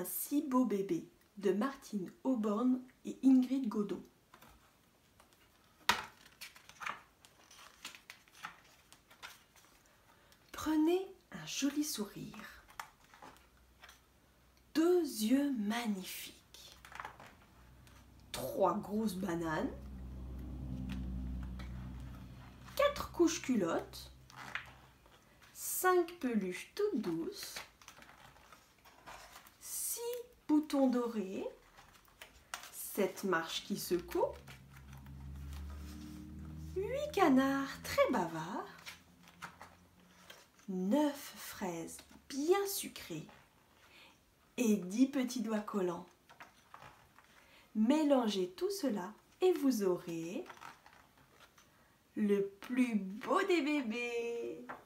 un si beau bébé de Martine Auborne et Ingrid Godot. Prenez un joli sourire, 2 yeux magnifiques, 3 grosses bananes, 4 couches culottes, 5 peluches toutes douces, 6 boutons dorés, 7 marches qui secouent, 8 canards très bavards, 9 fraises bien sucrées et 10 petits doigts collants. Mélangez tout cela et vous aurez le plus beau des bébés.